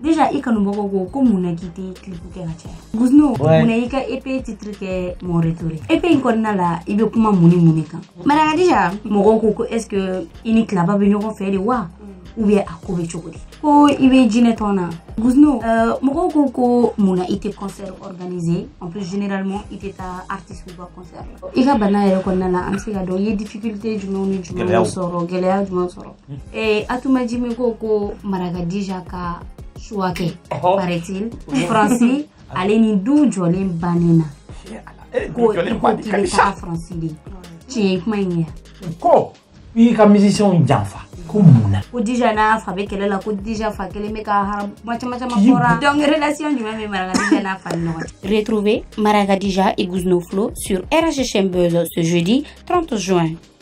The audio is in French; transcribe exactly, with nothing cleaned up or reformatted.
déjà i kanu bogo go ko muna kiti clip ke gacha Guzno muna i ka ep titre ke mon retour ep in konna la i be kuma muni muni kan mara déjà mogo ko est-ce que ini klaba be ñoko fere wa ou bien akobe chokodi ko ibe jine tona Guzno euh mogo ko ko muna ite concert organisé en plus généralement ite ta artiste ou concert i ka bana yere konna la am siga do ye difficulté du non du non soro gelea du non soro et atuma jime ko ko maraga déjà ka choake paraît-il français allez ni du jolen banena ko ko ta français ti manya ko i ka musicien janfa ko muna ko déjà na fa be kele la ko déjà fa kele me ka har macha macha mapora donc relation du même maraga déjà na fa no retrouvez Maraga Dija et Guzno Flow sur R H H M Buzz ce jeudi trente juin.